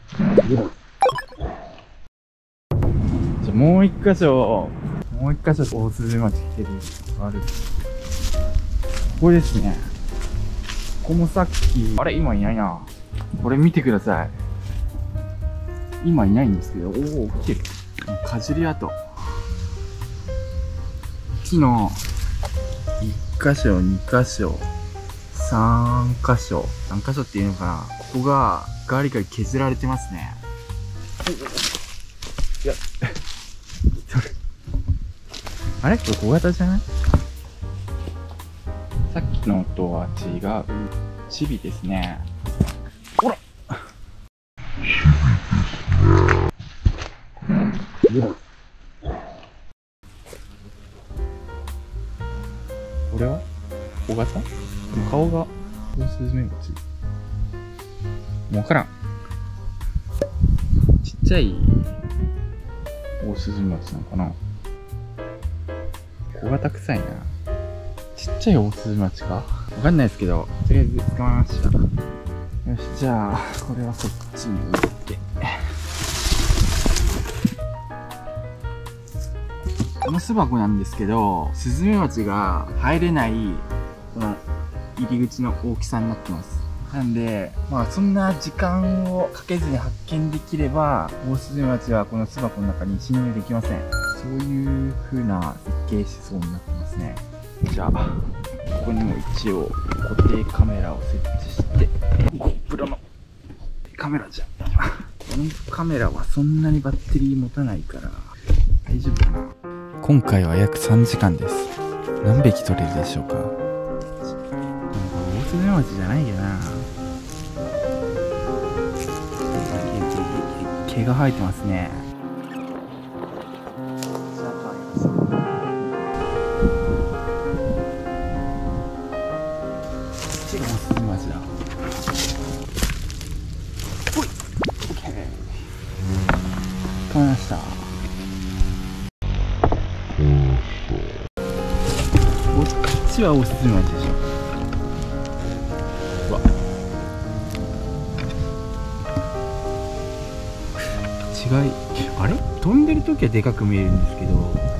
もう一箇所大筋町来てるのがある。ここですね。ここもさっき、あれ今いないな。これ見てください。今いないんですけど、おお、来てる。かじり跡。木の1箇所、2箇所、3箇所。何箇所っていうのかな。ここがガリガリ削られてますね。いや、あれこれ小型じゃない？さっきのとは違う。チビですね。ほら。これは小型？顔がオオスズメバチ。もうわからん。ちっちゃいオオスズメバチなのかな。小型臭いな。ちっちゃいオオスズメバチかわかんないですけど、とりあえず捕まえました。よし、じゃあこれはそっちに置いて、この巣箱なんですけど、スズメバチが入れないこの入り口の大きさになってます。なんで、まあそんな時間をかけずに発見できれば、オオスズメバチはこの巣箱の中に侵入できません。そういう風な設計思想になってますね。じゃあ、ここにも一応固定カメラを設置して、GoPro のカメラじゃん。このカメラはそんなにバッテリー持たないから大丈夫かな。今回は約3時間です。何匹取れるでしょうか。オオスズメバチじゃないよな。毛が生えてますね。こっちがオオスズメバチだ。ほい、オッケー。捕まえました。こっちはオオスズメバチでしょ。うわ、違い、あれ飛んでる時はでかく見えるんですけど、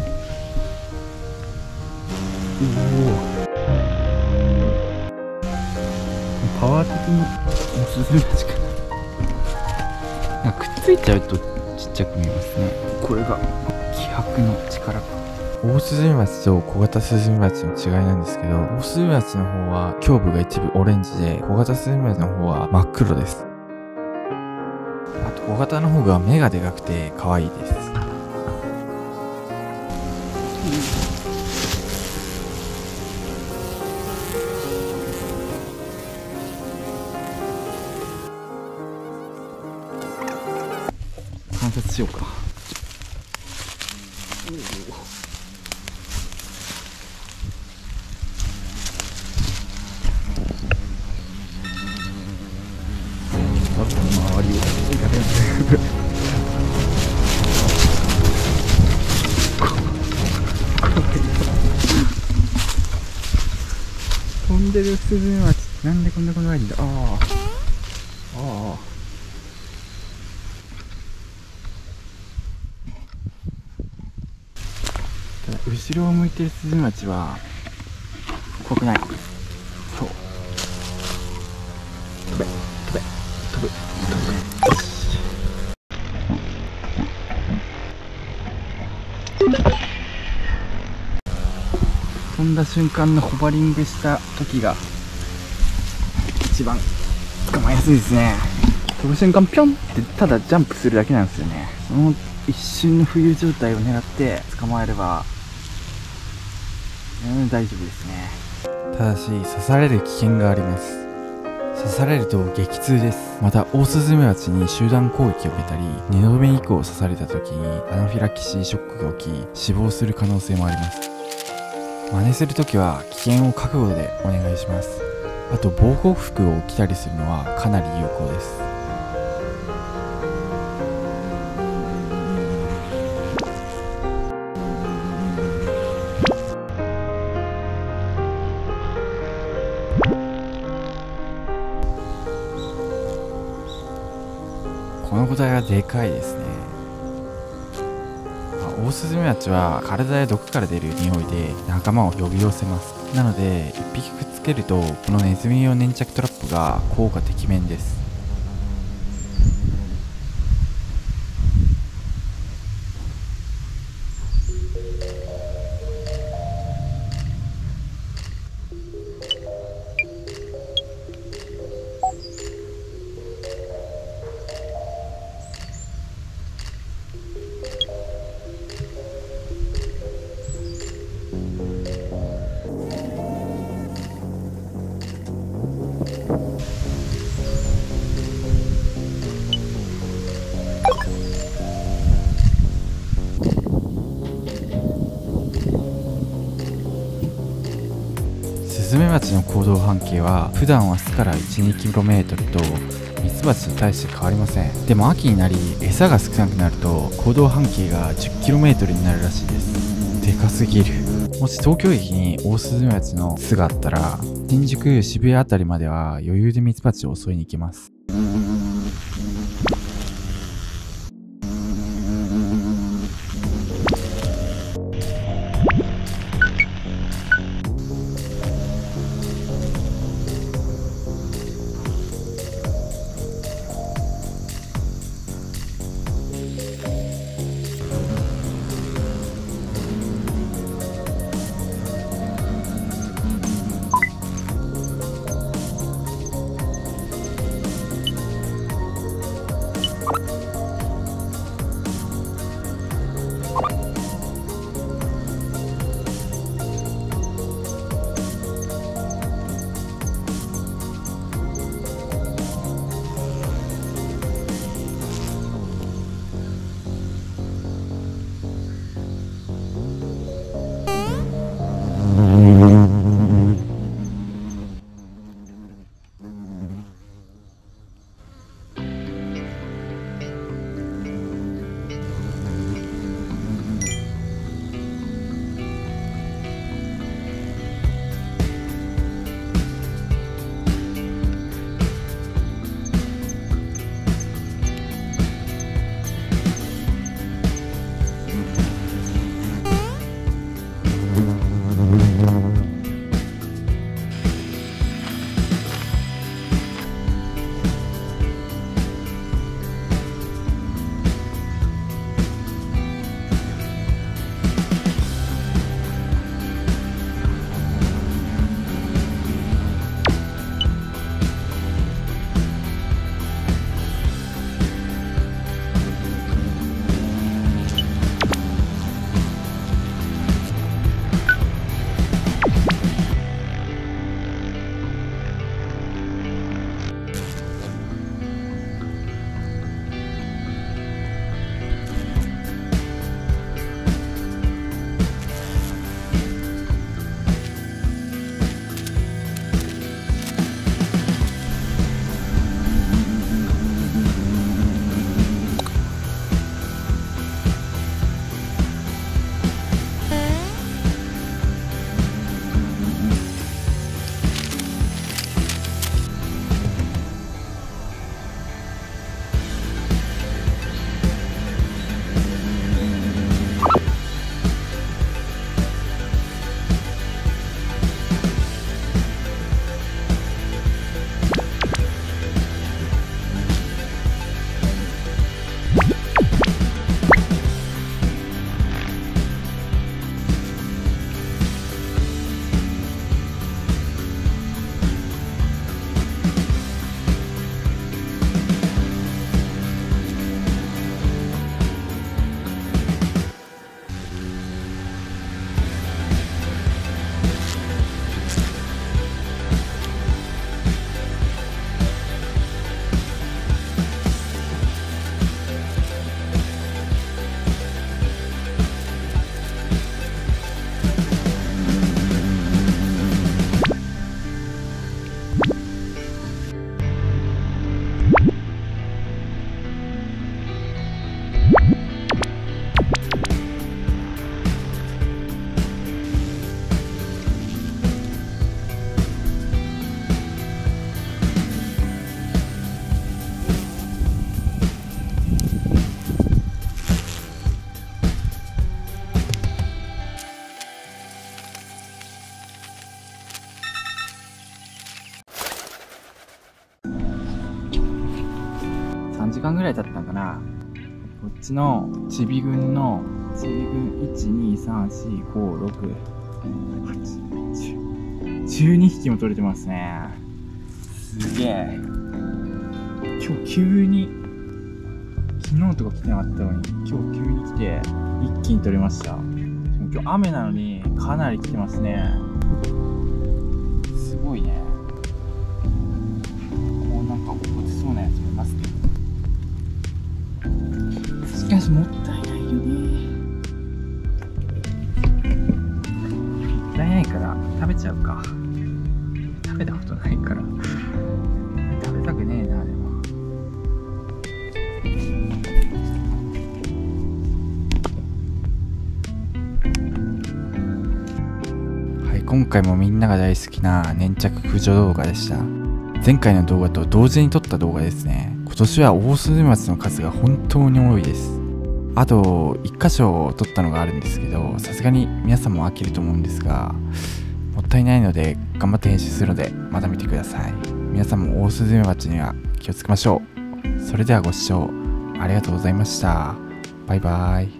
パワー的にオオスズメバチかな。くっついちゃうとちっちゃく見えますね。これが気迫の力か。 オオスズメバチと小型スズメバチの違いなんですけど、オオスズメバチの方は胸部が一部オレンジで、小型スズメバチの方は真っ黒です。あと小型の方が目がでかくて可愛いです。 観察しようか。周りを飛んでるスズメバチなんでこんなことないんだ。ああ、ただ後ろを向いてるスズメバチは怖くない。そう、飛べ飛べ飛ぶ飛ぶ。飛んだ瞬間のホバリングした時が一番捕まえやすいですね。飛ぶ瞬間ピョンってただジャンプするだけなんですよね。その一瞬の浮遊状態を狙って捕まえれば、大丈夫ですね。 ただし刺される危険があります。刺されると激痛です。またオオスズメバチに集団攻撃を受けたり、二度目以降刺された時にアナフィラキシーショックが起き死亡する可能性もあります。真似するときは危険を覚悟でお願いします。あと防護服を着たりするのはかなり有効です。 この個体はでかいですね。オオスズメバチは体や毒から出る匂いで仲間を呼び寄せます。なので1匹くっつけるとこのネズミ用粘着トラップが効果てきめんです。スズメバチの行動半径は普段は巣から 1,2km とミツバチと大して変わりません。でも秋になり餌が少なくなると行動半径が 10km になるらしいです。でかすぎる。もし東京駅にオオスズメバチの巣があったら新宿渋谷あたりまでは余裕でミツバチを襲いに行けます。 3時間ぐらい経ったんかな。こっちのちびぐんの、1、2、3、4、5、6、8、10、12匹も取れてますね。すげえ。今日急に、昨日とか来てなかったのに、今日急に来て、一気に取れました。今日雨なのに、かなり来てますね。すごいね。もうなんか落ちそうなやつもいますけど。しかしもったいないよね。もったいないから食べちゃうか。食べたことないから。食べたくねえな、でも。 今回もみんなが大好きな粘着駆除動画でした。前回の動画と同時に撮った動画ですね。今年はオオスズメバチの数が本当に多いです。あと1箇所撮ったのがあるんですけど、さすがに皆さんも飽きると思うんですが、もったいないので頑張って編集するのでまた見てください。皆さんもオオスズメバチには気をつけましょう。それではご視聴ありがとうございました。バイバイ。